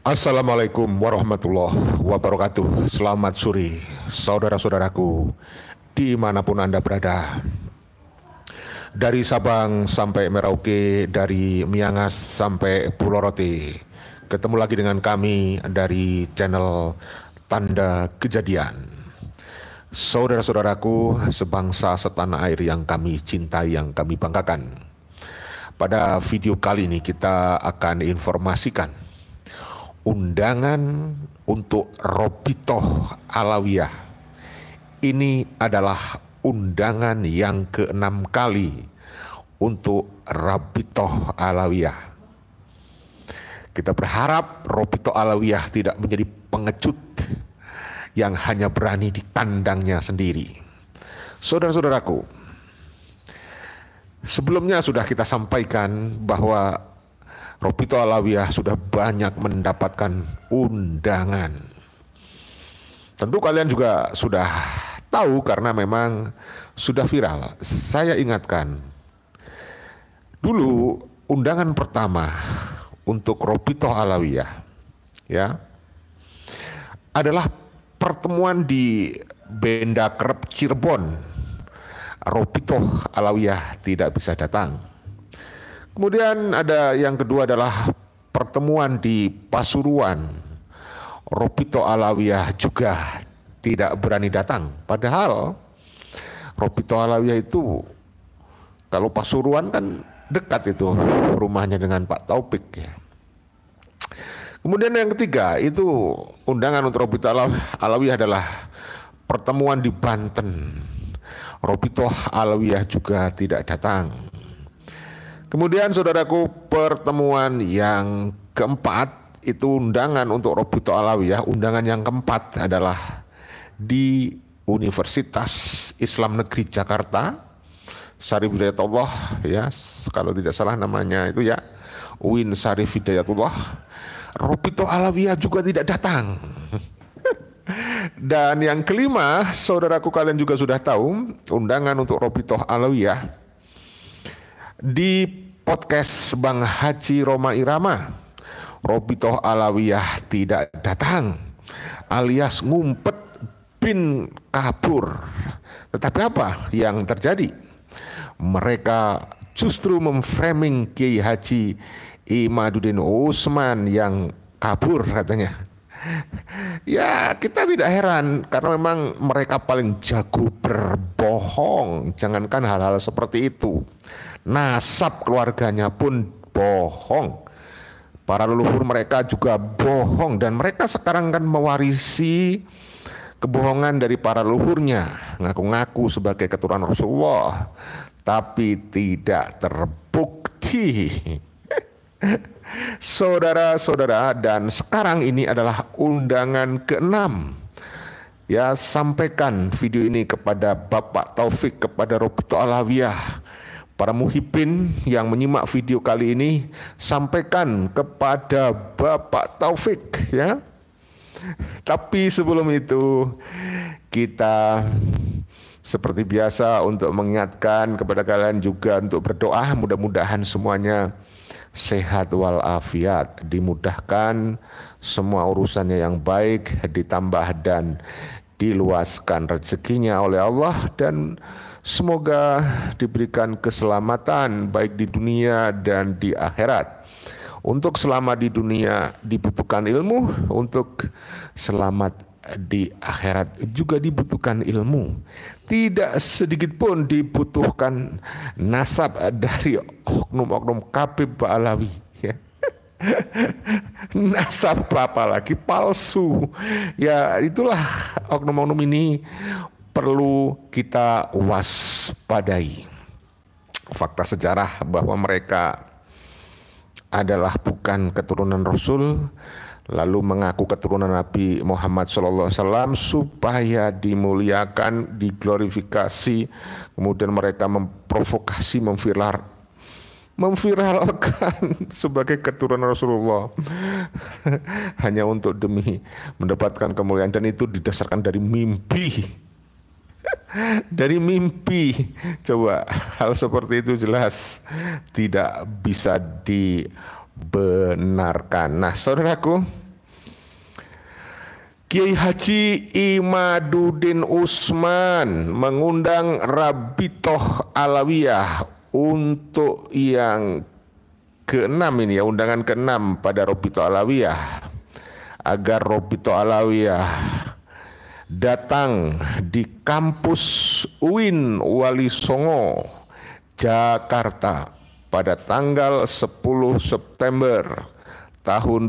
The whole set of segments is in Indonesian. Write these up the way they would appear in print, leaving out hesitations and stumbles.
Assalamualaikum warahmatullahi wabarakatuh. Selamat sore, saudara-saudaraku, dimanapun Anda berada. Dari Sabang sampai Merauke, dari Miangas sampai Pulau Rote. Ketemu lagi dengan kami dari channel Tanda Kejadian. Saudara-saudaraku, sebangsa setanah air yang kami cintai, yang kami banggakan. Pada video kali ini kita akan informasikan undangan untuk Robitoh Alawiyah. Ini adalah undangan yang ke-6 kali untuk Robitoh Alawiyah. Kita berharap Robitoh Alawiyah tidak menjadi pengecut yang hanya berani di kandangnya sendiri. Saudara-saudaraku, sebelumnya sudah kita sampaikan bahwa Robitoh Alawiyah sudah banyak mendapatkan undangan. Tentu kalian juga sudah tahu karena memang sudah viral. Saya ingatkan, dulu undangan pertama untuk Robitoh Alawiyah ya adalah pertemuan di Benda Kerep Cirebon. Robitoh Alawiyah tidak bisa datang. Kemudian ada yang kedua adalah pertemuan di Pasuruan. Robitoh Alawiyah juga tidak berani datang. Padahal Robitoh Alawiyah itu, kalau Pasuruan kan dekat itu rumahnya dengan Pak Taufik ya. Kemudian yang ketiga itu undangan untuk Robitoh Alawiyah adalah pertemuan di Banten. Robitoh Alawiyah juga tidak datang. Kemudian saudaraku, pertemuan yang keempat itu undangan untuk Robitoh Alawiyah. Undangan yang keempat adalah di Universitas Islam Negeri Jakarta, Syarif Hidayatullah ya, kalau tidak salah namanya itu ya, UIN Syarif Hidayatullah. Robitoh Alawiyah juga tidak datang. Dan yang kelima, saudaraku, kalian juga sudah tahu undangan untuk Robitoh Alawiyah di podcast Bang Haji Roma Irama. Robitoh Alawiyah tidak datang, alias ngumpet bin kabur. Tetapi apa yang terjadi? Mereka justru memframing Kiai Haji Imaduddin Utsman yang kabur katanya. Ya, kita tidak heran karena memang mereka paling jago berbohong. Jangankan hal-hal seperti itu, nasab keluarganya pun bohong. Para leluhur mereka juga bohong, dan mereka sekarang kan mewarisi kebohongan dari para leluhurnya. Ngaku-ngaku sebagai keturunan Rasulullah, tapi tidak terbukti. Saudara-saudara, dan sekarang ini adalah undangan ke-6. Ya, sampaikan video ini kepada Bapak Taufik, kepada Robitoh Alawiyah. Para muhibbin yang menyimak video kali ini, sampaikan kepada Bapak Taufik ya. Tapi sebelum itu, kita seperti biasa untuk mengingatkan kepada kalian juga untuk berdoa, mudah-mudahan semuanya sehat walafiat, dimudahkan semua urusannya yang baik, ditambah dan diluaskan rezekinya oleh Allah, dan semoga diberikan keselamatan baik di dunia dan di akhirat. Untuk selamat di dunia dibutuhkan ilmu, untuk selamat di akhirat juga dibutuhkan ilmu. Tidak sedikit pun dibutuhkan nasab dari oknum-oknum Habib Alawi ya. Nasab apalagi palsu ya, itulah oknum-oknum ini perlu kita waspadai. Fakta sejarah bahwa mereka adalah bukan keturunan Rasul, lalu mengaku keturunan Nabi Muhammad SAW supaya dimuliakan, diglorifikasi. Kemudian mereka memprovokasi, memviralkan sebagai keturunan Rasulullah hanya untuk demi mendapatkan kemuliaan, dan itu didasarkan dari mimpi. Dari mimpi. Coba, hal seperti itu jelas tidak bisa dibenarkan. Nah, saudaraku, Kiai Haji Imaduddin Usman mengundang Rabitoh Alawiyah untuk yang keenam ini ya, undangan keenam pada Rabitoh Alawiyah, agar Rabitoh Alawiyah datang di kampus UIN Wali Songo, Jakarta pada tanggal 10 September tahun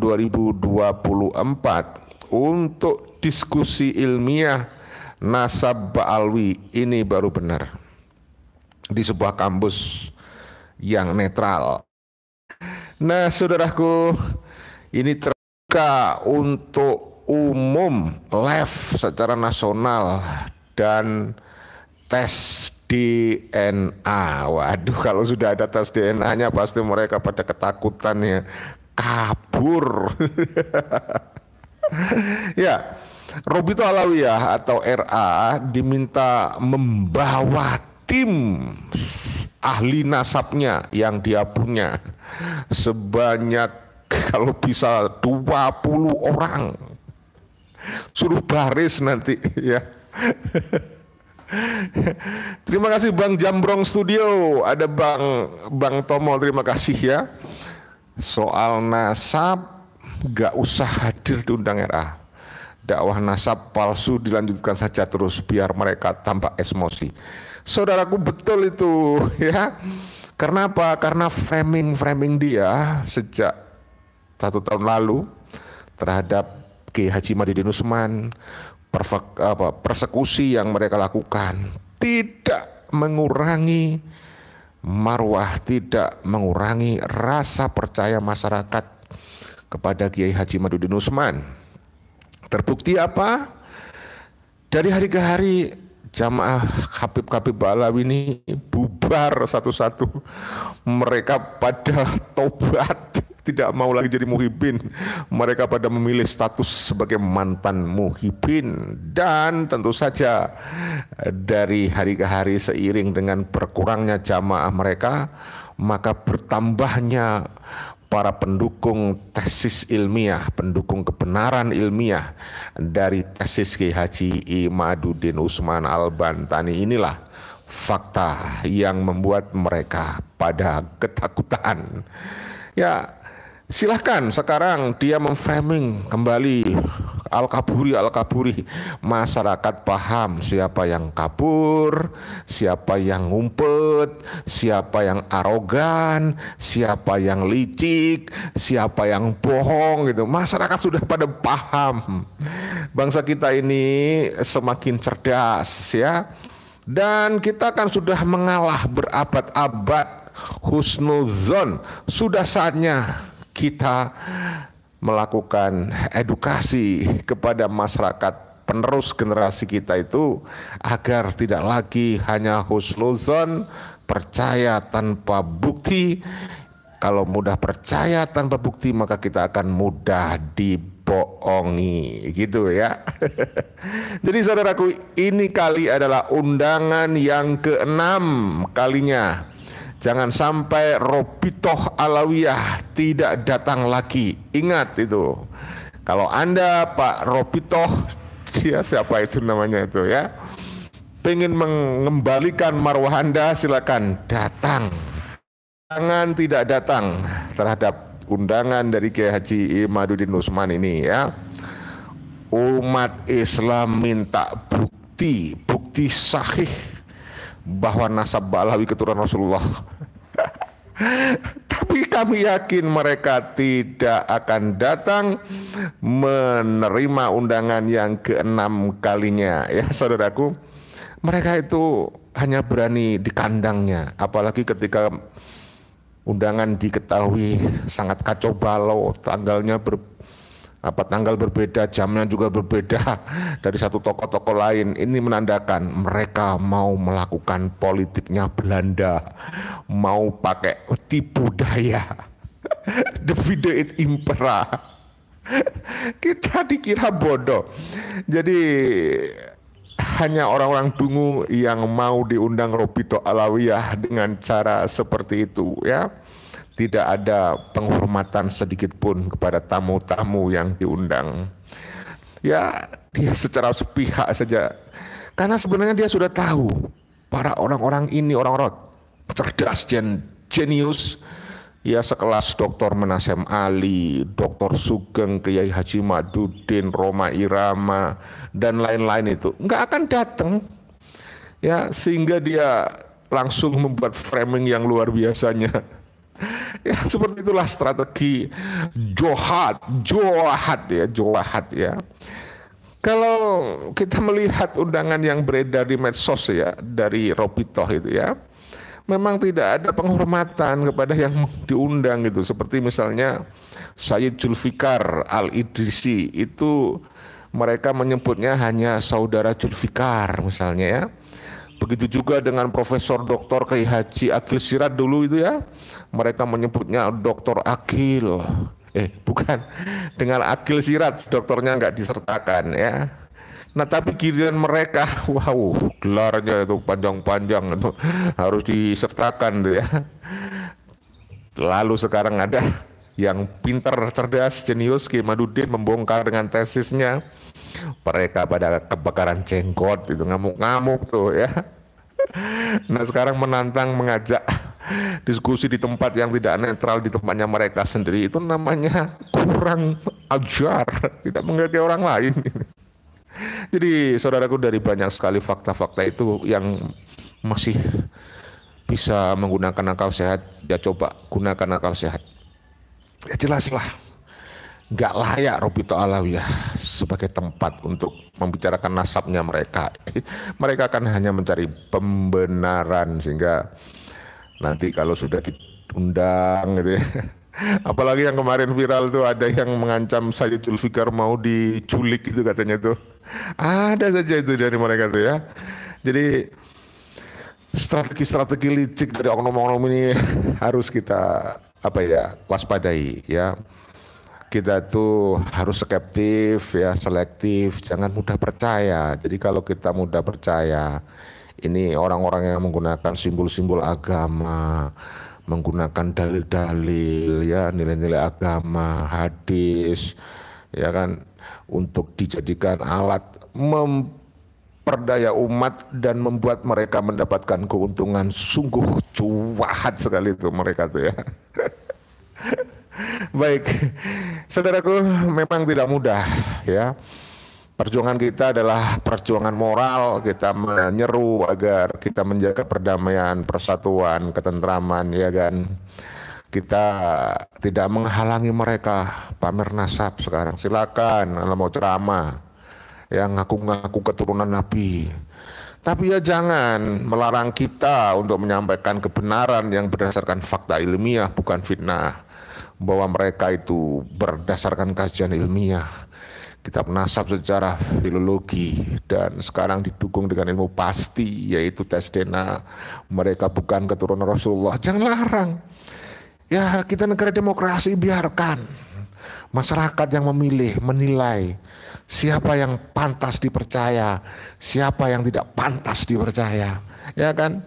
2024 untuk diskusi ilmiah nasab Ba'alwi. Ini baru benar di sebuah kampus yang netral. Nah, saudaraku, ini terbuka untuk umum, live secara nasional, dan tes DNA. Waduh, kalau sudah ada tes DNA-nya pasti mereka pada ketakutan ya, kabur. Ya, Rabitoh Alawiyah atau RA diminta membawa tim ahli nasabnya yang dia punya sebanyak kalau bisa 20 orang. Suruh baris nanti ya. Terima kasih Bang Jambrong Studio, ada Bang Tomo, terima kasih ya. Soal nasab gak usah hadir diundang RA. Dakwah nasab palsu dilanjutkan saja terus biar mereka tampak emosi. Saudaraku, betul itu ya. Karena apa? Karena framing dia sejak 1 tahun lalu terhadap Kiai Haji Imaduddin Usman, persekusi yang mereka lakukan tidak mengurangi marwah, tidak mengurangi rasa percaya masyarakat kepada Kiai Haji Imaduddin Usman. Terbukti apa? Dari hari ke hari jamaah Habib Ba'alawi ini bubar satu-satu. Mereka pada tobat, tidak mau lagi jadi muhibin. Mereka pada memilih status sebagai mantan muhibin. Dan tentu saja dari hari ke hari seiring dengan berkurangnya jamaah mereka, maka bertambahnya para pendukung tesis ilmiah, pendukung kebenaran ilmiah dari tesis Kiai Haji Imaduddin Usman Al-Bantani. Inilah fakta yang membuat mereka pada ketakutan. Ya, silahkan sekarang dia memframing kembali Al-Kaburi. Masyarakat paham siapa yang kabur, siapa yang ngumpet, siapa yang arogan, siapa yang licik, siapa yang bohong gitu. Masyarakat sudah pada paham. Bangsa kita ini semakin cerdas ya. Dan kita kan sudah mengalah berabad-abad husnuzon. Sudah saatnya kita melakukan edukasi kepada masyarakat penerus generasi kita itu agar tidak lagi hanya husnuzon, percaya tanpa bukti. Kalau mudah percaya tanpa bukti maka kita akan mudah dibohongi, gitu ya. Jadi saudaraku, ini kali adalah undangan yang ke-6 kalinya. Jangan sampai Rabitoh Alawiyah tidak datang lagi. Ingat itu. Kalau Anda Pak Rabitoh, siapa itu namanya itu ya, pengen mengembalikan marwah Anda, silakan datang. Jangan tidak datang terhadap undangan dari Kiai Haji Imaduddin Usman ini ya. Umat Islam minta bukti sahih bahwa nasab Ba'alawi keturunan Rasulullah. Tapi kami yakin mereka tidak akan datang menerima undangan yang ke-6 kalinya ya saudaraku. Mereka itu hanya berani di kandangnya, apalagi ketika undangan diketahui sangat kacau balau, tanggal berbeda, jamnya juga berbeda dari satu tokoh-tokoh lain. Ini menandakan mereka mau melakukan politiknya Belanda, mau pakai tipu daya, divide et impera. Kita dikira bodoh. Jadi hanya orang-orang dungu yang mau diundang Rabitoh Alawiyah dengan cara seperti itu ya. Tidak ada penghormatan sedikit pun kepada tamu-tamu yang diundang. Ya, dia secara sepihak saja. Karena sebenarnya dia sudah tahu para orang-orang ini orang-orang cerdas jenius ya sekelas Dr. Menasem Ali, Dr. Sugeng, Kiai Haji Madudin, Rhoma Irama dan lain-lain itu nggak akan datang ya, sehingga dia langsung membuat framing yang luar biasanya. Ya seperti itulah strategi Johat ya. Kalau kita melihat undangan yang beredar di medsos ya dari Robitoh itu ya, memang tidak ada penghormatan kepada yang diundang gitu. Seperti misalnya Sayyid Zulfikar Al-Idrisi itu mereka menyebutnya hanya saudara Zulfikar misalnya ya. Begitu juga dengan Profesor Dr. Kiai Haji Agil Sirat dulu itu ya, mereka menyebutnya Dr. Agil. Bukan, dengan Agil Sirat dokternya nggak disertakan ya. Nah tapi giliran mereka, wow gelarnya itu panjang-panjang itu harus disertakan tuh ya. Lalu sekarang ada yang pintar, cerdas, jenius, Kiai Madudin membongkar dengan tesisnya. Mereka pada kebakaran jenggot itu ngamuk-ngamuk tuh ya. Nah sekarang menantang mengajak diskusi di tempat yang tidak netral, di tempatnya mereka sendiri, itu namanya kurang ajar, tidak menghargai orang lain. Jadi saudaraku, dari banyak sekali fakta-fakta itu yang masih bisa menggunakan akal sehat, ya coba gunakan akal sehat. Ya jelaslah nggak layak Robito Alawiyah sebagai tempat untuk membicarakan nasabnya mereka. Mereka akan hanya mencari pembenaran, sehingga nanti kalau sudah diundang gitu ya. Apalagi yang kemarin viral tuh, ada yang mengancam Sayyid Zulfikar mau diculik itu katanya tuh. Ada saja itu dari mereka tuh ya. Jadi strategi-strategi licik dari oknum-oknum ini harus kita waspadai ya. Kita tuh harus skeptif ya, selektif, jangan mudah percaya. Jadi kalau kita mudah percaya, ini orang-orang yang menggunakan simbol-simbol agama, menggunakan dalil-dalil ya, nilai-nilai agama, hadis ya kan, untuk dijadikan alat memperdaya umat dan membuat mereka mendapatkan keuntungan. Sungguh cuahat sekali itu mereka tuh ya. Baik, saudaraku, memang tidak mudah ya. Perjuangan kita adalah perjuangan moral. Kita menyeru agar kita menjaga perdamaian, persatuan, ketentraman ya kan. Kita tidak menghalangi mereka pamer nasab sekarang. Silakan kalau mau ceramah yang ngaku-ngaku keturunan Nabi. Tapi ya jangan melarang kita untuk menyampaikan kebenaran yang berdasarkan fakta ilmiah, bukan fitnah. Bahwa mereka itu berdasarkan kajian ilmiah, kitab nasab secara filologi, dan sekarang didukung dengan ilmu pasti yaitu tes DNA. Mereka bukan keturunan Rasulullah. Jangan larang. Ya kita negara demokrasi, biarkan masyarakat yang memilih, menilai siapa yang pantas dipercaya, siapa yang tidak pantas dipercaya, ya kan?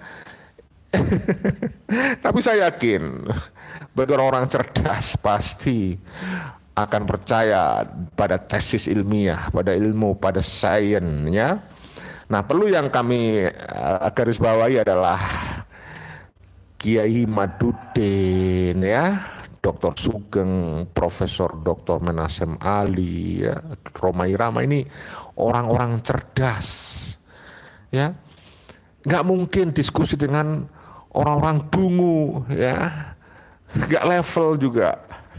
Tapi saya yakin bagi orang cerdas pasti akan percaya pada tesis ilmiah, pada ilmu, pada sains ya. Nah, perlu yang kami garis bawahi adalah Kiai Madudin ya, Dr. Sugeng, Profesor Dr. Menasem Ali ya, Rhoma Irama, ini orang-orang cerdas ya. Nggak mungkin diskusi dengan orang-orang dungu ya, nggak level juga.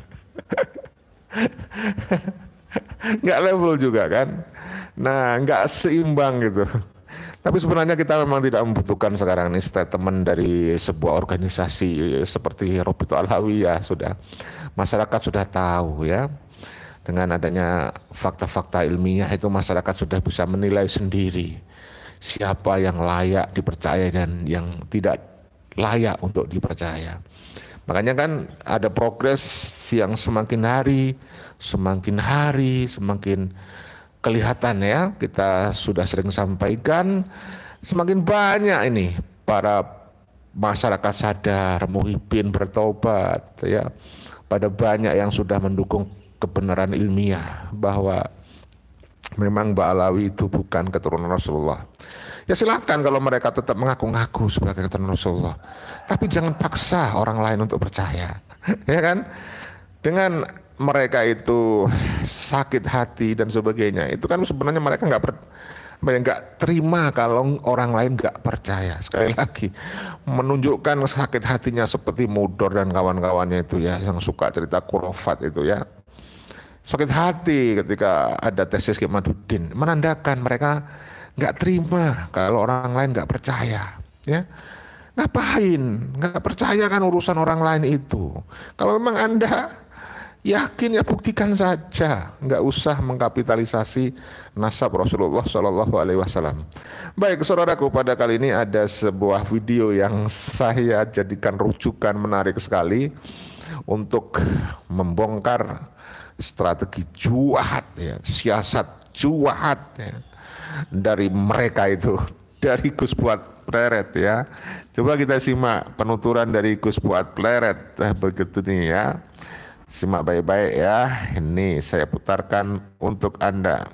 Nggak level juga kan. Nah nggak seimbang gitu. Tapi sebenarnya kita memang tidak membutuhkan sekarang ini statement dari sebuah organisasi seperti Robito Alawiyah. Sudah, masyarakat sudah tahu ya, dengan adanya fakta-fakta ilmiah itu masyarakat sudah bisa menilai sendiri siapa yang layak dipercaya dan yang tidak layak untuk dipercaya. Makanya kan ada progres yang semakin hari semakin kelihatan ya. Kita sudah sering sampaikan, semakin banyak ini para masyarakat sadar, muhibin bertobat ya. Pada banyak yang sudah mendukung kebenaran ilmiah bahwa memang Mbak Alawi itu bukan keturunan Rasulullah. Ya silakan kalau mereka tetap mengaku-ngaku sebagai keturunan Rasulullah. Tapi jangan paksa orang lain untuk percaya. Ya kan? Dengan mereka itu sakit hati dan sebagainya, itu kan sebenarnya mereka nggak terima kalau orang lain nggak percaya. Sekali lagi menunjukkan sakit hatinya seperti Mudor dan kawan-kawannya itu ya, yang suka cerita kurofat itu ya, sakit hati ketika ada tesis Kiai Madudin, menandakan mereka nggak terima kalau orang lain nggak percaya ya. Ngapain nggak percaya, kan urusan orang lain itu. Kalau memang Anda yakin ya buktikan saja, nggak usah mengkapitalisasi nasab Rasulullah Shallallahu Alaihi Wasallam. Baik saudaraku, pada kali ini ada sebuah video yang saya jadikan rujukan menarik sekali untuk membongkar strategi juahat ya, siasat juahat ya, dari mereka itu, dari Gus Fuad Pleret ya. Coba kita simak penuturan dari Gus Fuad Pleret begitu nih ya. Simak baik-baik ya, ini saya putarkan untuk Anda.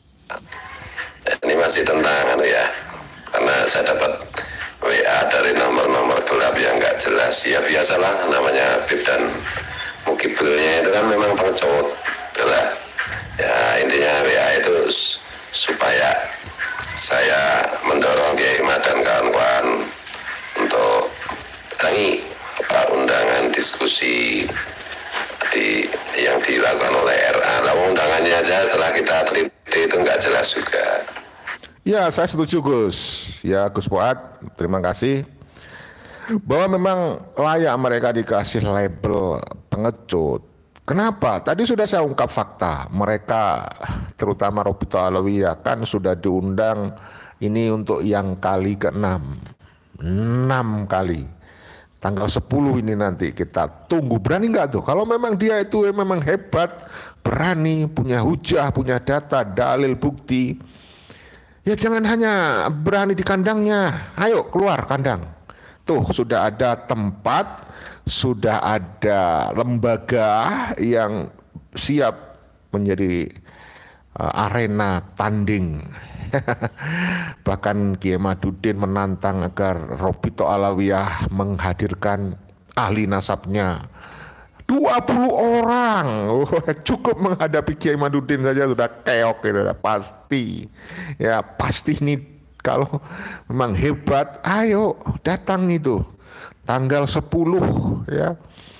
Ini masih tentang ya, karena saya dapat WA dari nomor-nomor gelap yang nggak jelas. Ya biasalah, namanya Habib dan Mukibelnya itu kan memang pengecut, itulah. Ya intinya WA itu supaya saya mendorong Kiai Imad dan kawan-kawan untuk datangi undangan diskusi yang dilakukan oleh RA. Lalu undangannya aja setelah kita teliti itu nggak jelas juga. Ya saya setuju Gus. Ya Gus Fuad, terima kasih. Bahwa memang layak mereka dikasih label pengecut. Kenapa? Tadi sudah saya ungkap fakta. Mereka terutama Robito Alawiyah kan sudah diundang ini untuk yang kali ke-6. 6 kali. Tanggal 10 ini nanti kita tunggu. Berani nggak tuh? Kalau memang dia itu memang hebat, berani, punya hujah, punya data, dalil, bukti. Ya jangan hanya berani di kandangnya. Ayo keluar kandang. Tuh sudah ada tempat, sudah ada lembaga yang siap menjadi arena tanding. Bahkan Kiai Madudin menantang agar Robito Alawiyah menghadirkan ahli nasabnya 20 orang. Cukup menghadapi Kiai Madudin saja sudah keok gitu, pasti. Ya pasti ini kalau memang hebat, ayo datang itu tanggal 10 ya.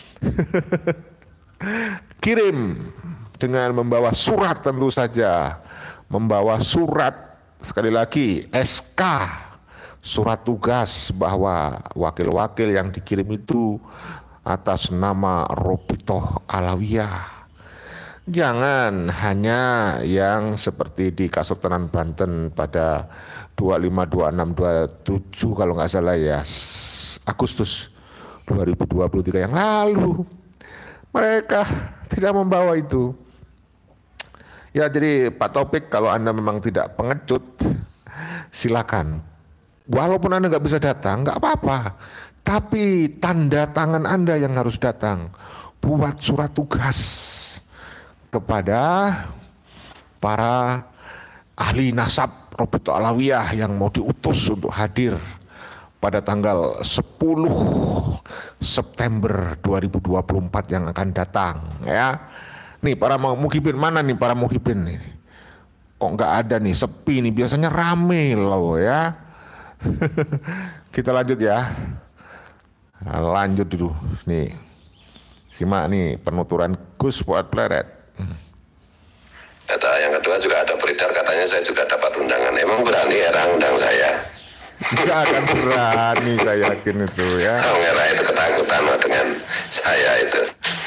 Kirim dengan membawa surat, tentu saja membawa surat, sekali lagi SK, surat tugas bahwa wakil-wakil yang dikirim itu atas nama Robito Alawiyah. Jangan hanya yang seperti di Kasultanan Banten pada 25, 26, 27 kalau nggak salah ya, Agustus 2023 yang lalu. Mereka tidak membawa itu. Ya jadi Pak Taufik, kalau Anda memang tidak pengecut, silakan. Walaupun Anda nggak bisa datang, nggak apa-apa. Tapi tanda tangan Anda yang harus datang. Buat surat tugas kepada para ahli nasab Robito Alawiyah yang mau diutus untuk hadir pada tanggal 10 September 2024 yang akan datang ya. Nih para muhibin, mana nih para muhibin nih? Kok nggak ada nih, sepi nih, biasanya rame loh ya. Kita lanjut ya. Nah, lanjut dulu nih. Simak nih penuturan Gus Fuad Pleret. Kata yang kedua juga ada beredar katanya saya juga dapat undangan. Emang berani era undang saya? Nggak akan berani, saya yakin itu ya. Era itu ketakutan dengan saya itu.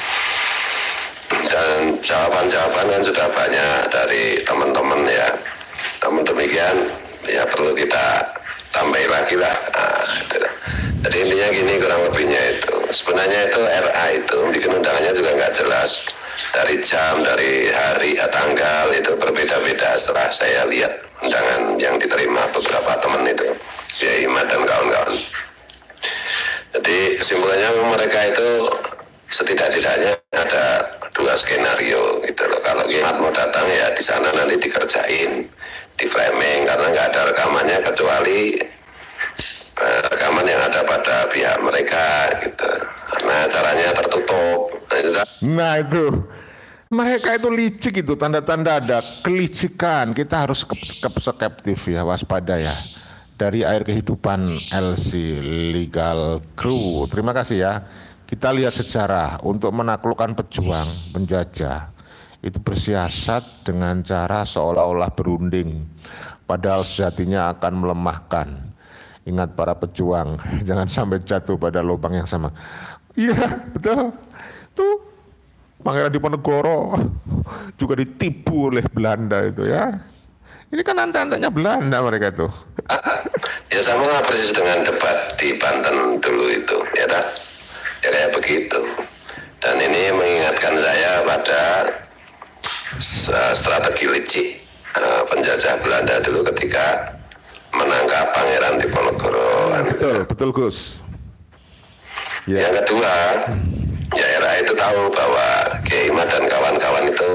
Dan jawaban-jawaban kan sudah banyak dari teman-teman ya. Namun demikian ya perlu kita tambahin lagi lah. Nah, itu. Jadi intinya gini kurang lebihnya itu. Sebenarnya itu RA itu bikin undangannya juga nggak jelas. Dari jam, dari hari, tanggal itu berbeda-beda setelah saya lihat undangan yang diterima beberapa teman itu. Ya Imad dan kawan-kawan. Jadi kesimpulannya mereka itu setidak-tidaknya ada dua skenario gitu loh. Kalau Imad mau datang ya di sana nanti dikerjain, di framing, karena nggak ada rekamannya kecuali rekaman yang ada pada pihak mereka gitu. Karena acaranya tertutup. Nah itu mereka itu licik, itu tanda-tanda ada kelicikan. Kita harus skeptif ya, waspada ya. Dari Air Kehidupan LC Legal Crew. Terima kasih ya. Kita lihat sejarah untuk menaklukkan pejuang penjajah itu bersiasat dengan cara seolah-olah berunding, padahal sejatinya akan melemahkan. Ingat para pejuang, jangan sampai jatuh pada lubang yang sama. Iya betul, tuh Pangeran Diponegoro juga ditipu oleh Belanda itu ya. Ini kan ante-antenya Belanda mereka tuh. Ya sama persis dengan debat di Banten dulu itu, ya tak? Ya kayak begitu. Dan ini mengingatkan saya pada strategi licik penjajah Belanda dulu ketika menangkap Pangeran Diponegoro. Betul, betul Gus. Ya. Yang kedua, ya era itu tahu bahwa Kiai Imad dan kawan-kawan itu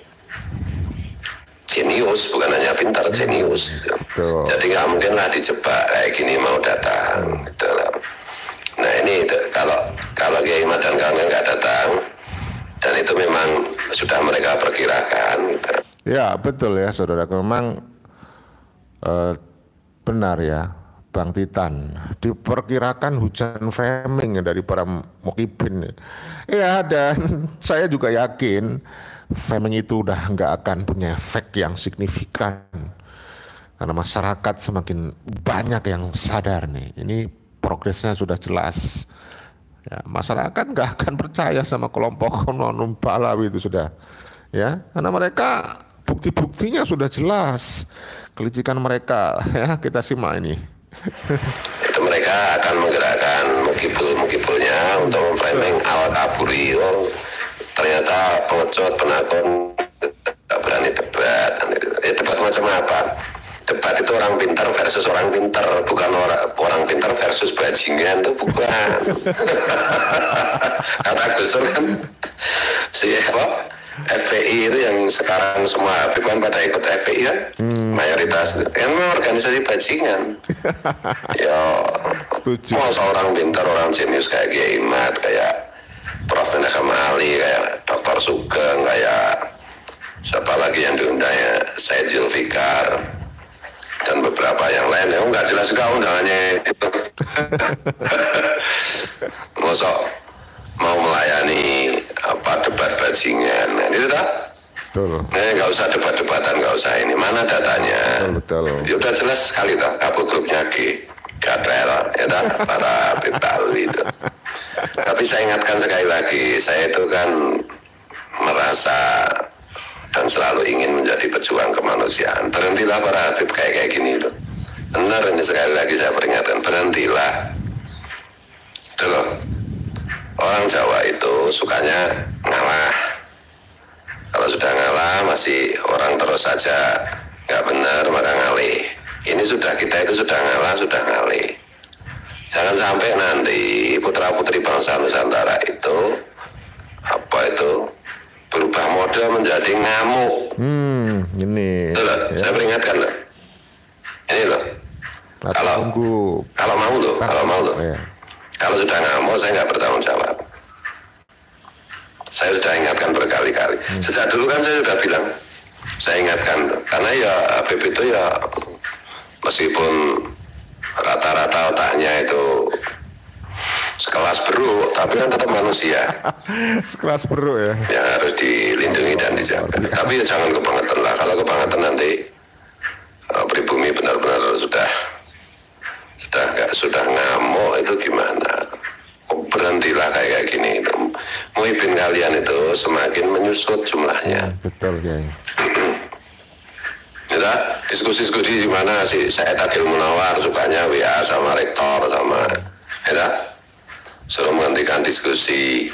jenius, bukan hanya pintar, jenius. Gitu. Jadi nggak mungkin lah dijebak kayak gini mau datang. Gitu. Nah ini kalau Kiai Imad dan kawan-kawan nggak datang, dan itu memang sudah mereka perkirakan. Gitu. Ya betul ya saudara, memang benar ya Bang Titan, diperkirakan hujan framing dari para mukibin. Ya dan saya juga yakin framing itu udah nggak akan punya efek yang signifikan karena masyarakat semakin banyak yang sadar nih, ini progresnya sudah jelas. Ya, masyarakat nggak akan percaya sama kelompok non Pahlawi itu sudah, ya, karena mereka bukti-buktinya sudah jelas, kelicikan mereka, ya kita simak ini. Itu mereka akan menggerakkan mukibul-mukibulnya untuk memframing Al-Kaburi. Oh, ternyata pengecut, penakut, nggak berani debat. Ya, debat macam apa? Debat itu orang pintar versus orang pintar, bukan orang pintar versus bajingan, itu bukan. Kata Gus Dur kan, FPI itu yang sekarang semua Habib kan pada ikut FPI kan, mayoritas kan memang organisasi bajingan. Ya, mau seorang pintar, orang jenius kayak Kiai Imad, kayak Prof. Menakam Ali, kayak Dr. Sugeng, kayak siapa lagi yang diundang ya, Said Zulfikar dan beberapa yang lain, ya nggak jelas juga undangannya itu. Mosok mau melayani debat bajingan, itu tak? Betul. Nggak usah debat-debatan, nggak usah ini. Mana datanya? Betul. Ya udah jelas sekali tak? Apa grupnya Gatrel, ya tak? Para Betawi itu. Tapi saya ingatkan sekali lagi, saya itu kan merasa dan selalu ingin menjadi pejuang kemanusiaan. Berhentilah para Habib kayak gini itu. Benar, ini sekali lagi saya peringatkan, berhentilah. Itu loh. Orang Jawa itu sukanya ngalah. Kalau sudah ngalah masih orang terus saja nggak benar maka ngalih. Ini sudah, kita itu sudah ngalah, sudah ngalih. Jangan sampai nanti putra-putri bangsa Nusantara itu berubah model menjadi ngamuk. Ini. Itu loh, ya. Saya peringatkan loh. Ini loh. Kalau mau loh. Ya. Kalau sudah ngamuk saya nggak bertanggung jawab. Saya sudah ingatkan berkali-kali. Sejak dulu kan saya sudah bilang, saya ingatkan karena ya Habib itu ya meskipun rata-rata otaknya itu sekelas beruk, tapi kan tetap manusia. Sekelas beruk ya. Yang harus dilindungi dan dijaga. Tapi ya jangan kebangetan lah. Kalau kebangetan nanti pribumi benar-benar sudah ngamuk itu gimana? Berhentilah kayak gini. Muhibin kalian itu semakin menyusut jumlahnya. Betul ya. Ya, diskusi di mana sih saya Agil Munawar sukanya WA sama rektor sama suruh menghentikan diskusi.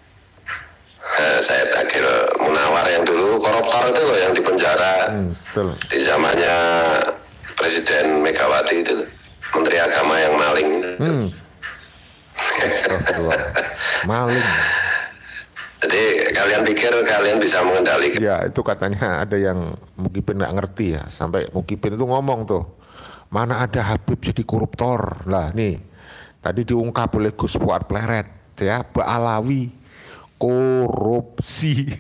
Saya Agil Munawar yang dulu koruptor itu loh yang di penjara di zamannya Presiden Megawati itu, Menteri Agama yang maling. Maling. Jadi kalian pikir kalian bisa mengendalikan? Ya itu katanya ada yang Mukipin nggak ngerti ya, sampai Mukipin itu ngomong tuh, mana ada Habib jadi koruptor. Lah nih, tadi diungkap oleh Gus Fuad Pleret ya, Ba'alawi korupsi.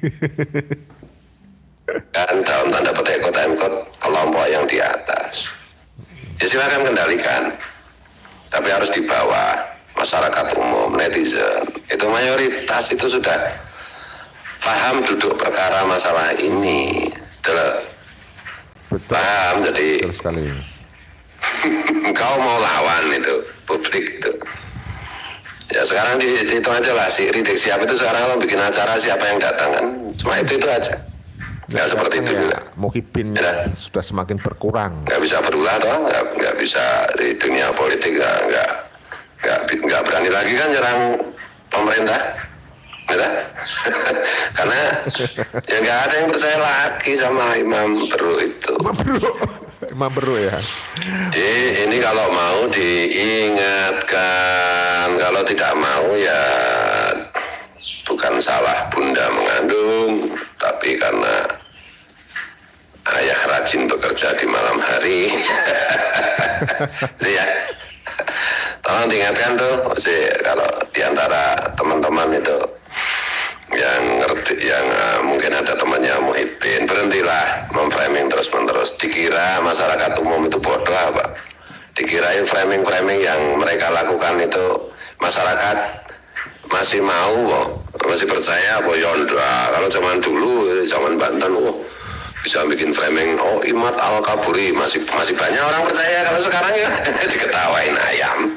Kan dalam tanda petik quote-unquote kelompok yang di atas. Ya silakan kendalikan, tapi harus di bawah masyarakat umum, netizen. Itu mayoritas itu sudah paham duduk perkara masalah ini. Betul. Paham, jadi Betul sekali. kau mau lawan itu publik itu. Ya sekarang itu aja lah, si Rizik Sihab itu sekarang kalau bikin acara siapa yang datang kan, cuma itu aja. Nggak seperti itu juga. Mukipin Ya. sudah semakin berkurang. Nggak bisa berulah toh, nggak bisa di dunia politik, nggak berani lagi kan nyerang pemerintah, gitu. Karena ya nggak ada yang percaya lagi sama Imam Bro itu. Imam Bro ya. Jadi ini kalau mau diingatkan, kalau tidak mau ya bukan salah bunda mengandung, tapi karena ayah rajin bekerja di malam hari. Ya, tolong diingatkan tuh, kalau diantara teman-teman itu yang ngerti, yang mungkin ada temannya Muhyiddin, berhentilah memframing terus-menerus. Dikira masyarakat umum itu bodoh apa? Dikirain framing-framing yang mereka lakukan itu masyarakat masih mau, masih percaya apa ya? Kalau zaman dulu, zaman Banten, bisa bikin framing, Imad Al-Kaburi masih banyak orang percaya. Kalau sekarang ya diketawain ayam.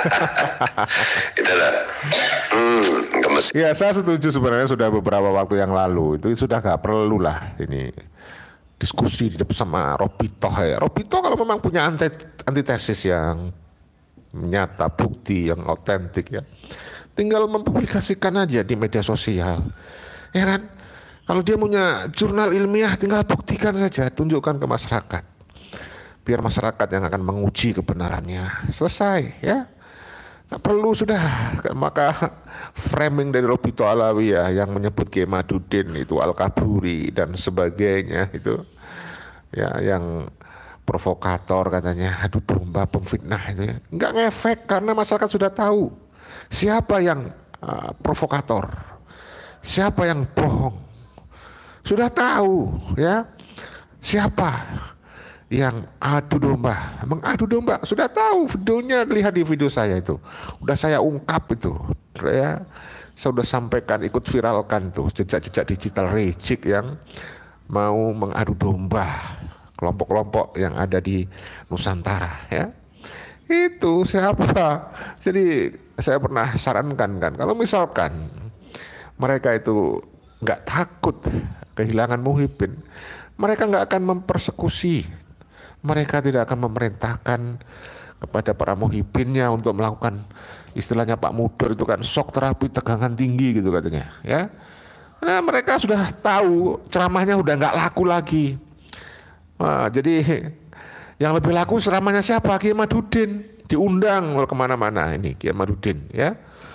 Itulah. Gemes. Ya saya setuju sebenarnya, sudah beberapa waktu yang lalu itu sudah gak perlu lah ini diskusi sama Robitoh ya. Robitoh kalau memang punya antitesis yang nyata, bukti yang otentik ya, tinggal mempublikasikan aja di media sosial, ya kan? Kalau dia punya jurnal ilmiah, tinggal buktikan saja, tunjukkan ke masyarakat, biar masyarakat yang akan menguji kebenarannya. Selesai ya. Nggak perlu sudah. Maka framing dari Robitoh Alawiyah yang menyebut Kiai Madudin itu Al-Kaburi dan sebagainya itu ya, yang provokator katanya, adu domba, pemfitnah itu ya, nggak ngefek karena masyarakat sudah tahu siapa yang provokator, siapa yang bohong, sudah tahu ya, siapa yang mengadu domba, sudah tahu videonya. Lihat di video saya itu, udah saya ungkap itu ya, saya sudah sampaikan, ikut viralkan tuh jejak-jejak digital Rizik yang mau mengadu domba kelompok-kelompok yang ada di Nusantara ya. Itu siapa? Jadi saya pernah sarankan kan, kalau misalkan mereka itu nggak takut kehilangan Muhyiddin, mereka nggak akan mempersekusi, mereka tidak akan memerintahkan kepada para Muhyiddinnya untuk melakukan, istilahnya Pak Mudur itu kan, shock terapi tegangan tinggi gitu katanya ya. Nah, mereka sudah tahu ceramahnya udah nggak laku lagi. Nah, jadi yang lebih laku ceramahnya siapa? Kiai Madudin, diundang kemana-mana ini Kiai Madudin ya.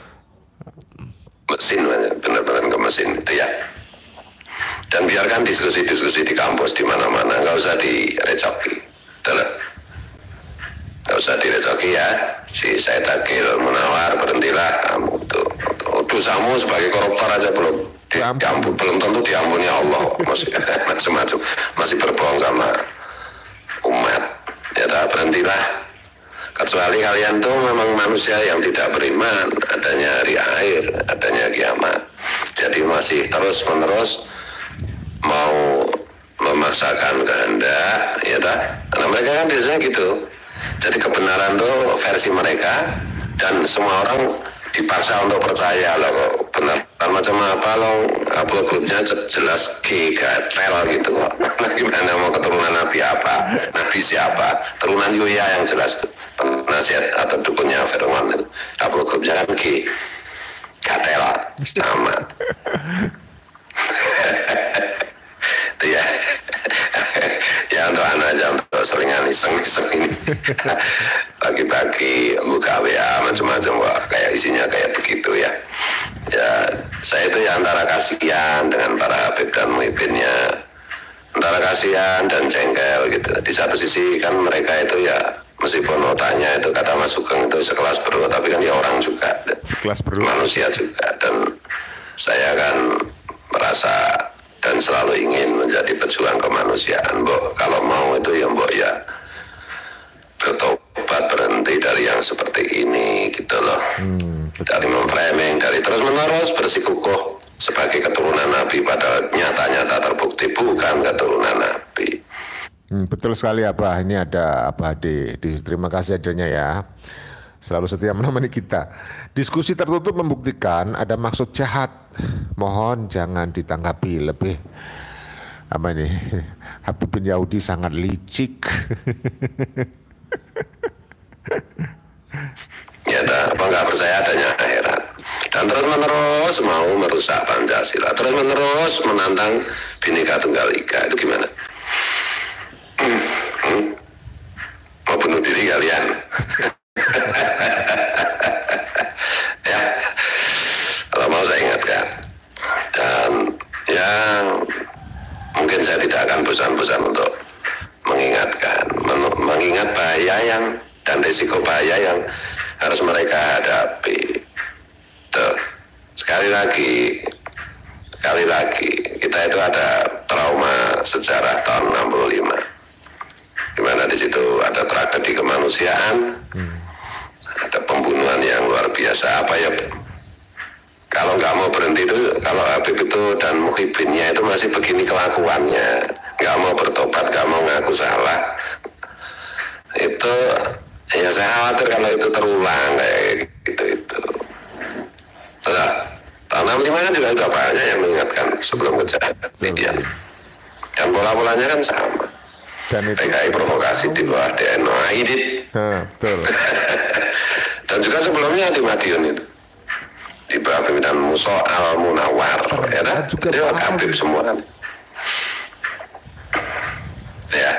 Mesin, benar-benar ke mesin itu ya. Dan biarkan diskusi-diskusi di kampus di mana-mana, nggak usah direcoki. Nggak usah direcoki ya. Si Said Akil Munawar, berhentilah kamu tuh. Dosamu sebagai koruptor aja belum diampun, belum tentu diampuni Allah. Masih macam-macam, masih berbohong sama umat. Ya berhentilah. Kecuali kalian tuh memang manusia yang tidak beriman adanya hari akhir, adanya kiamat. Jadi masih terus-menerus mau memaksakan kehendak, ya tak? Karena mereka kan biasanya gitu. Jadi kebenaran tuh versi mereka, dan semua orang dipaksa untuk percaya lah kok benar macam apa lo, upload grupnya jelas gatel gitu kok. Gimana mau keturunan Nabi apa, Nabi siapa, turunan Yuya yang jelas tuh, penasihat atau dukunnya Firman itu, upload grupnya kan gatel sama. Itu ya. Ya untuk anak aja, untuk selingan iseng-iseng ini. Pagi-pagi buka WA macam-macam, wah kayak isinya kayak begitu ya. Ya Saya itu ya antara kasihan dengan para Habib dan Muhibinnya, antara kasihan dan jengkel gitu. Di satu sisi kan mereka itu ya meskipun notanya itu kata Mas Sugeng itu sekelas bro, tapi kan dia orang juga, Sekelas bro, manusia juga, dan saya kan merasa dan selalu ingin menjadi pejuang kemanusiaan. Mbok kalau mau itu ya mbok ya bertobat, berhenti dari yang seperti ini gitu loh. Dari memframing, dari terus menerus bersikukuh sebagai keturunan Nabi, padahal nyata-nyata terbukti bukan keturunan Nabi. Betul sekali Abah. Ini ada Abah Ade. Terima kasih hadirnya ya. Selalu setia menemani kita. Diskusi tertutup membuktikan ada maksud jahat. Mohon jangan ditanggapi lebih. Apa ini? Habib bin Yahudi sangat licik. Ya, apa nggak percaya adanya akhirat, dan terus menerus mau merusak Pancasila, terus menerus menantang Bhinneka Tunggal Ika. Itu gimana? Mau bunuh diri kalian? Ya, kalau mau saya ingatkan, dan ya mungkin saya tidak akan bosan-bosan untuk mengingatkan, mengingat bahaya yang dan risiko bahaya yang harus mereka hadapi. Tuh, sekali lagi kita itu ada trauma sejarah tahun 65, di mana di situ ada tragedi kemanusiaan, ada pembunuhan yang luar biasa. Apa ya, kalau nggak mau berhenti itu, kalau Habib itu dan Muhibinnya itu masih begini kelakuannya, nggak mau bertobat, nggak mau ngaku salah, itu ya saya khawatir kalau itu terulang kayak gitu itu. Nah, tahun 65 kan juga udah banyak yang mengingatkan sebelum kejadian, dan pola-polanya kan sama. Dan itu PKI provokasi di bawah DNO Aidit. betul. Dan juga sebelumnya di Madiun itu di bawah pimpinan Musa Al Munawar, ya kan? Dia Habib semua kan. Ya.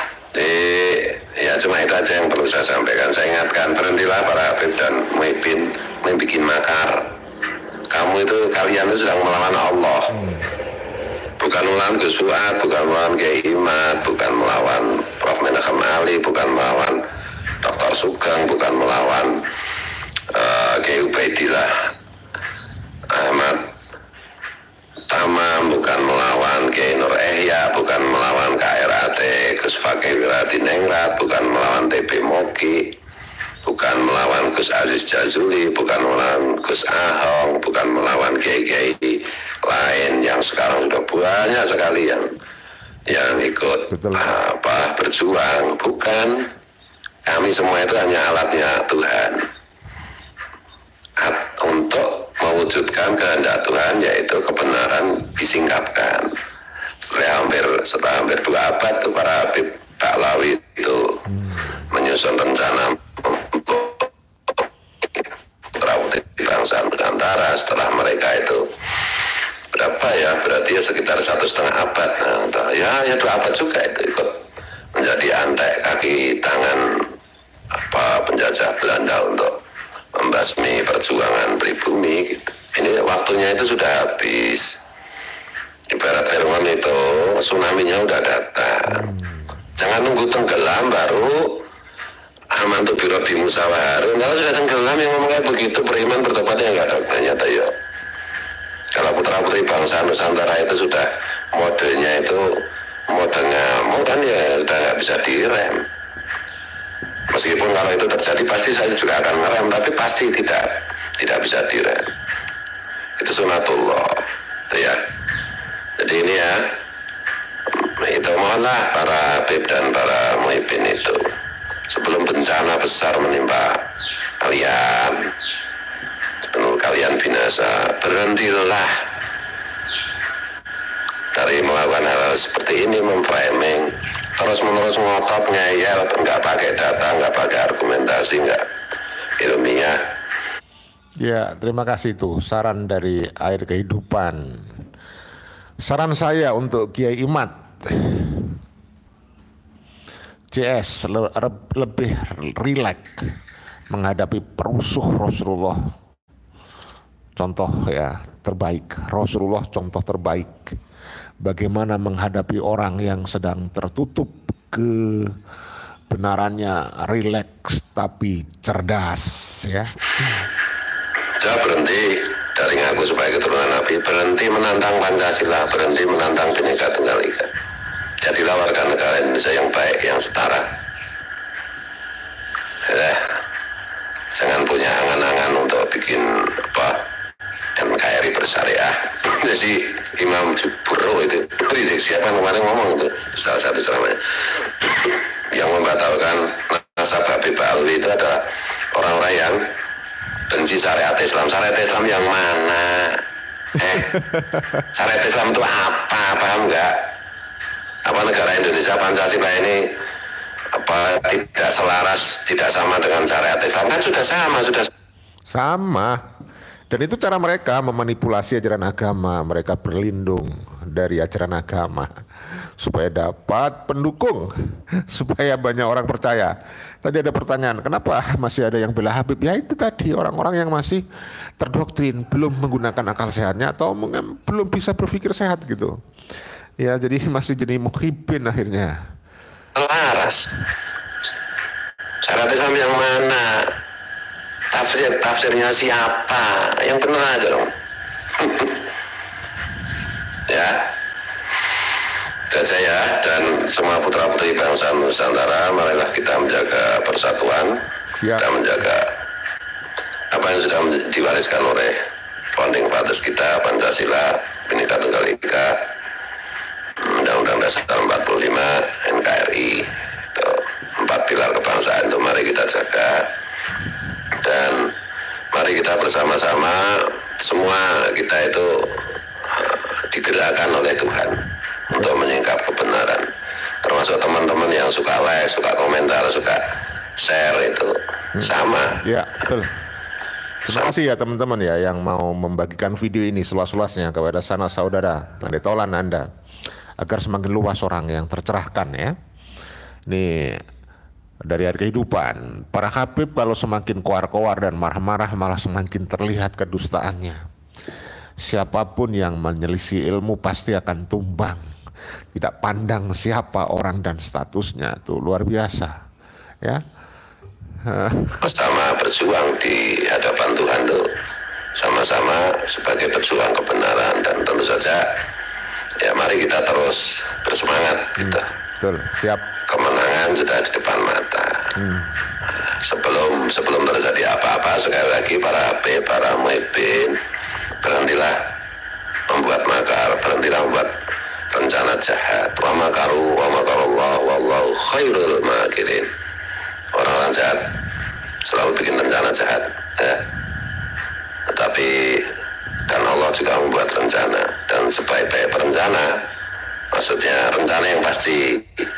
Ya cuma itu aja yang perlu saya sampaikan. Saya ingatkan, berhentilah para Habib dan Muhibin membikin makar. Kamu itu, kalian itu sedang melawan Allah, bukan melawan Gus Fuad, bukan melawan Kiai Imad, bukan melawan Prof. Menachem Ali, bukan melawan Dr. Sugeng, bukan melawan Kiai Ubaidillah Ahmad Tamam, bukan melawan Kiai Nur Ehya, bukan melawan KRAT Gus Fakih Wiradiningrat, bukan melawan TB Moki, bukan melawan Gus Aziz Jazuli, bukan melawan Gus Ahong, bukan melawan kiai-kiai lain yang sekarang sudah banyak sekali yang ikut berjuang. Bukan, kami semua itu hanya alatnya Tuhan untuk mewujudkan kehendak Tuhan, yaitu kebenaran disingkapkan. Setelah hampir 2 abad itu para Habib Baklawi itu menyusun rencana putra putri bangsa Nusantara. Setelah mereka itu berapa ya, berarti ya sekitar 1,5 abad. Nah, ya 2 abad juga itu ikut menjadi antek kaki tangan penjajah Belanda untuk membasmi perjuangan pribumi gitu. Ini waktunya itu sudah habis. Ibarat Firman itu tsunami-nya udah datang. Jangan nunggu tenggelam baru amantu birobi musawarun. Kalau sudah tenggelam yang ngomong kayak begitu, beriman bertobatnya nggak ada gunanya tayo. Kalau putra putri bangsa Nusantara itu sudah modenya ngamuk kan ya sudah nggak bisa direm. Meskipun kalau itu terjadi pasti saya juga akan ngerem, tapi pasti tidak bisa direm. Itu sunatullah, itu ya. Jadi ini ya, itu mohonlah para Habib dan para Muhibin itu, sebelum bencana besar menimpa kalian, sebelum kalian binasa, berhentilah dari melakukan hal seperti ini, memframing, terus-menerus ngotot, ngeyel, nggak pakai data, nggak pakai argumentasi, nggak ilmiah. Ya, terima kasih tuh saran dari Air Kehidupan. Saran saya untuk Kiai Imad, CS lebih rileks menghadapi perusuh Rasulullah. Contoh ya, terbaik. Rasulullah contoh terbaik. Bagaimana menghadapi orang yang sedang tertutup kebenarannya, rileks tapi cerdas, ya. Saya berhenti dari ngaku sebagai keturunan Nabi, berhenti menantang Pancasila, berhenti menantang Bhinneka Tunggal Ika. Jadilah warga negara Indonesia yang baik, yang setara. Ya, jangan punya angan-angan untuk bikin NKRI bersyariah. Jadi Imam Juburo itu kritik siapa kemarin ngomong itu salah satu ceramahnya yang membatalkan nasab Habib Alwi itu adalah orang-orang yang benci syariat Islam. Syariat Islam yang mana? Syariat Islam itu apa? Paham nggak? Apa negara Indonesia Pancasila ini tidak selaras, tidak sama dengan syariat Islam? Kan sudah sama. Dan itu cara mereka memanipulasi ajaran agama. Mereka berlindung dari ajaran agama supaya dapat pendukung, supaya banyak orang percaya. Tadi ada pertanyaan, kenapa masih ada yang bela Habib? Ya itu tadi, orang-orang yang masih terdoktrin, belum menggunakan akal sehatnya atau belum bisa berpikir sehat gitu. Ya jadi masih jadi muhibin akhirnya. Laras. Syariat Islam yang mana? Tafsirnya siapa? Yang benar aja dong. Ya. Ya, dan semua putra-putri bangsa Nusantara, marilah kita menjaga persatuan. Siap. Kita menjaga apa yang sudah diwariskan oleh founding fathers kita, Pancasila, Bhinneka Tunggal Ika, Undang-Undang Dasar 45, NKRI, itu 4 pilar kebangsaan itu mari kita jaga. Dan mari kita bersama-sama, semua kita itu digerakkan oleh Tuhan untuk menyingkap kebenaran. Termasuk teman-teman yang suka like, suka komentar, suka share itu sama. Ya, betul. Terima kasih ya teman-teman ya yang mau membagikan video ini seluas-luasnya kepada sanak saudara, mandetolan Anda, agar semakin luas orang yang tercerahkan ya. Nih dari hari kehidupan, para Habib kalau semakin koar-koar dan marah-marah malah semakin terlihat kedustaannya. Siapapun yang menyelisih ilmu pasti akan tumbang. Tidak pandang siapa orang dan statusnya, itu luar biasa. Ya. Sama berjuang di hadapan Tuhan tuh, sama-sama sebagai pejuang kebenaran, dan tentu saja ya mari kita terus bersemangat gitu. Betul, siap. Kemenangan sudah di depan mata. Sebelum terjadi apa-apa, sekali lagi para Habib, para muhibbin, berhentilah membuat makar, berhentilah membuat rencana jahat. Wa makaru wa makarullah wallahu khairul makirin. Orang-orang jahat selalu bikin rencana jahat ya. Tetapi dan Allah juga membuat rencana, dan sebaik-baik perencana, maksudnya rencana yang pasti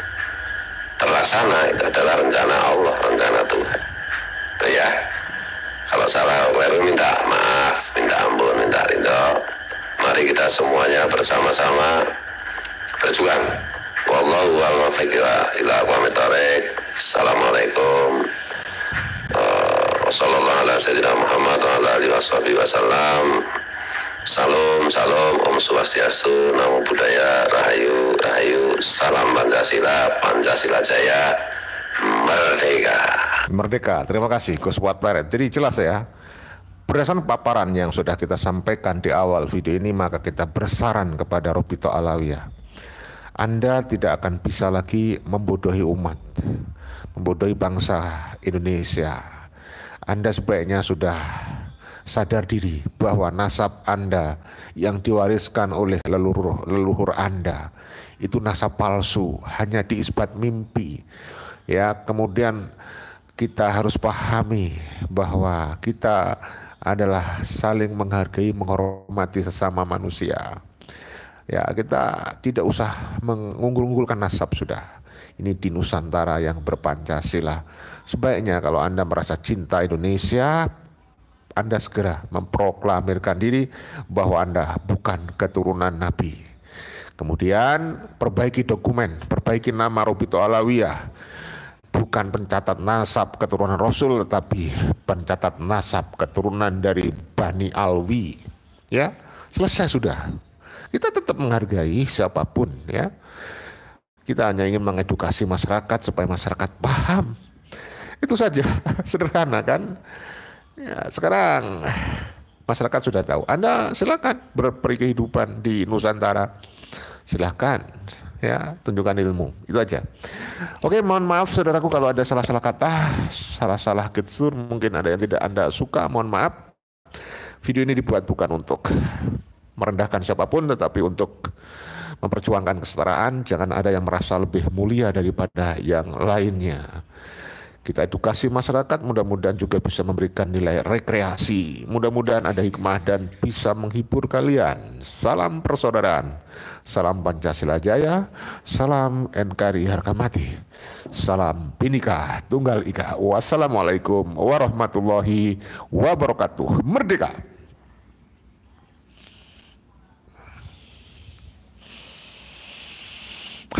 terlaksana itu adalah rencana Allah, rencana Tuhan. Itu ya. Kalau salah minta maaf, minta ampun, minta ridho. Mari kita semuanya bersama-sama berjuang. Wallahu a'lam ila aqwamit thoriq. Assalamualaikum. Wassallallahu ala sayyidina Muhammad wa ala alihi wasallam. Salam, salam, Om Swastiastu, Namo Buddhaya, Rahayu, Rahayu, Salam Pancasila, Pancasila Jaya, Merdeka. Merdeka, terima kasih Gus Fuad Pleret. Jadi jelas ya, berdasarkan paparan yang sudah kita sampaikan di awal video ini, maka kita bersaran kepada Robito Alawiyah. Anda tidak akan bisa lagi membodohi umat, membodohi bangsa Indonesia. Anda sebaiknya sudah sadar diri bahwa nasab Anda yang diwariskan oleh leluhur Anda itu nasab palsu, hanya diisbat mimpi. Ya, kemudian kita harus pahami bahwa kita adalah saling menghargai, menghormati sesama manusia. Ya, kita tidak usah mengunggul-unggulkan nasab sudah. Ini di Nusantara yang berpancasila. Sebaiknya kalau Anda merasa cinta Indonesia, Anda segera memproklamirkan diri bahwa Anda bukan keturunan Nabi. Kemudian perbaiki dokumen, perbaiki nama Robito Alawiyah. Bukan pencatat nasab keturunan Rasul, tetapi pencatat nasab keturunan dari Bani Alwi. Ya, Selesai sudah. Kita tetap menghargai siapapun ya. Kita hanya ingin mengedukasi masyarakat supaya masyarakat paham. Itu saja, sederhana kan. Ya, sekarang masyarakat sudah tahu. Anda silakan berperi kehidupan di Nusantara. Silakan ya, tunjukkan ilmu. Itu aja. Oke, mohon maaf saudaraku kalau ada salah-salah kata, salah-salah getsur, mungkin ada yang tidak Anda suka, mohon maaf. Video ini dibuat bukan untuk merendahkan siapapun, tetapi untuk memperjuangkan kesetaraan. Jangan ada yang merasa lebih mulia daripada yang lainnya. Kita edukasi masyarakat, mudah-mudahan juga bisa memberikan nilai rekreasi. Mudah-mudahan ada hikmah dan bisa menghibur kalian. Salam persaudaraan, salam Pancasila Jaya, salam NKRI harga mati, salam Bhinneka Tunggal Ika. Wassalamualaikum warahmatullahi wabarakatuh. Merdeka!